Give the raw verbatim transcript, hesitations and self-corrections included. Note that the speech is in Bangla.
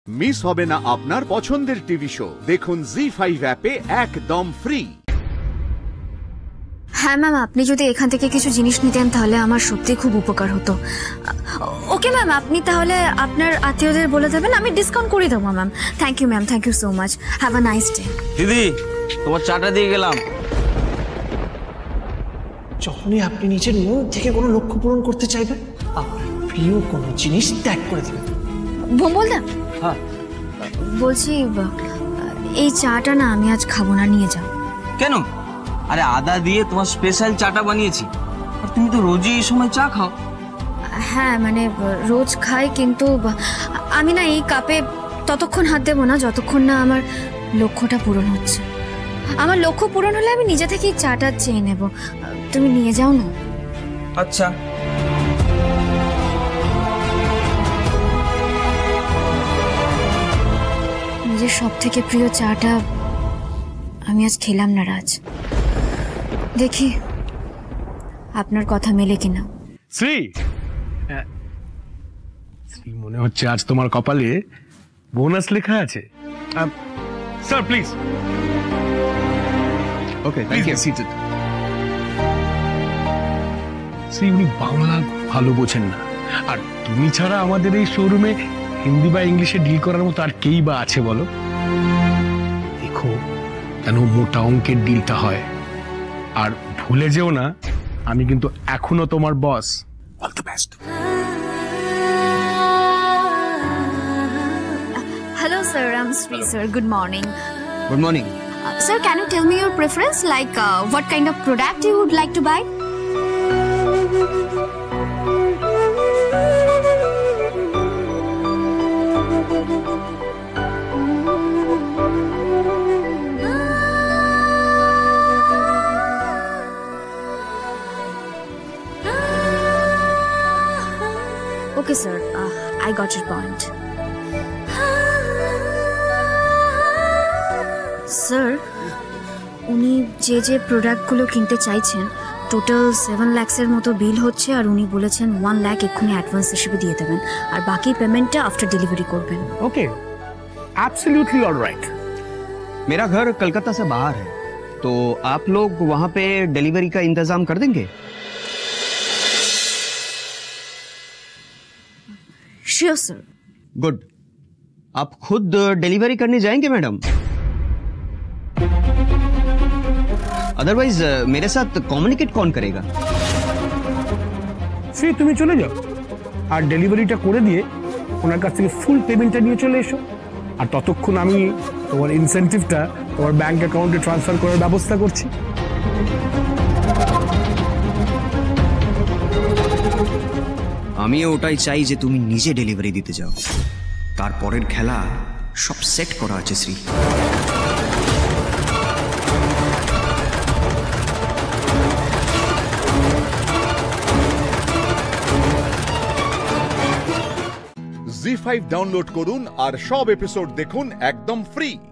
মিস হবে না আপনার পছন্দের টিভি শো, দেখুন জি ফাইভ অ্যাপে একদম ফ্রি। হ্যাঁ ম্যাম, আপনি যদি এখান থেকে কিছু জিনিস নিতেন তাহলে আমার সত্যি খুব উপকার হতো। ওকে ম্যাম, আপনি তাহলে আপনার আত্মীয়দের বলে দেবেন, আমি ডিসকাউন্ট করে দেবো ma'am. Thank you ma'am, thank you so much, have a nice day. দিদি, তোমার চাটা দিয়ে গেলাম। যখনই আপনি নিজের মন থেকে কোনো লক্ষ্য পূরণ করতে চাইবেন, আপনার প্রিয় কোনো জিনিস ত্যাগ করে দেবেন। ভোম্বল দা, হ্যাঁ বলছি এই চাটা না আমি আজ খাবো না, নিয়ে যাও। কেন? আরে আদা দিয়ে তোমার স্পেশাল চাটা বানিয়েছি, আর তুমি তো রোজই এই সময় চা খাও। হ্যাঁ মানে রোজ খাই, কিন্তু আমি না এই কাপে ততক্ষণ হাত দেবো না যতক্ষণ না আমার লক্ষ্যটা পূরণ হচ্ছে। আমার লক্ষ্য পূরণ হলে আমি নিজে থেকেই চাটা চেয়ে নেব। তুমি নিয়ে যাও না। আচ্ছা। নিজের সব থেকে প্রিয় চাটা আমি আজ খেলাম না রাজ, দেখি আপনার কথা মেলে কিনা। শ্রী, শ্রী মনে হচ্ছে আজ তোমার কপালে বোনাস লেখা আছে। Sir please. Okay, thank you. Seated. Sri, উনি বাংলা ভালো বোঝেন না, আর তুমি ছাড়া আমাদের এই শোরুমে হিন্দি বা ইংলিশে ডিল করার মতো আর কেই বা আছে বলো? দেখো যেন মোটা অঙ্কের ডিলটা হয়, আর ভুলে যেও না আমি কিন্তু এখনো তোমার boss. All the best. Hello sir, I'm Sri sir. Good morning. Good morning. Uh, sir, can you tell me your preference? Like uh, what kind of product you would like to buy? Okay sir, uh, I got your point. Sir, উনি যে যে প্রোডাক্টগুলো কিনতে চাইছেন টোটাল সেভেন ল্যাক্সের মতো বিল হচ্ছে, আর উনি বলেছেন ওয়ান ল্যাক এক্ষুনি অ্যাডভান্স হিসেবে দিয়ে দেবেন, আর বাকি পেমেন্টটা আফটার ডেলিভারি করবেন। Okay, absolutely alright. मेरा घर कलकत्ता से बाहर है, तो आप लोग वहाँ पे डिलीवरी का इंतजाम कर देंगे? Sure sir. गुड। आप खुद डिलीवरी करने जाएंगे मैडम? अदरवाइज मेरे साथ कम्युनिकेट कौन करेगा? শ্রী, তুমি চলে যাও আর ডেলিভারিটা করে দিয়ে ওনার কাছ থেকে ফুল পেমেন্টটা নিয়ে চলে এসো, আর ততক্ষণ আমি তোমার ইনসেনটিভটা তোমার ব্যাংক অ্যাকাউন্টে ট্রান্সফার করার ব্যবস্থা করছি। আমিও ওটাই চাই যে তুমি নিজে ডেলিভারি দিতে যাও। তারপরের খেলা সব সেট করা আছে শ্রী। জি ফাইভ ডাউনলোড করুন আর সব এপিসোড দেখুন একদম ফ্রি।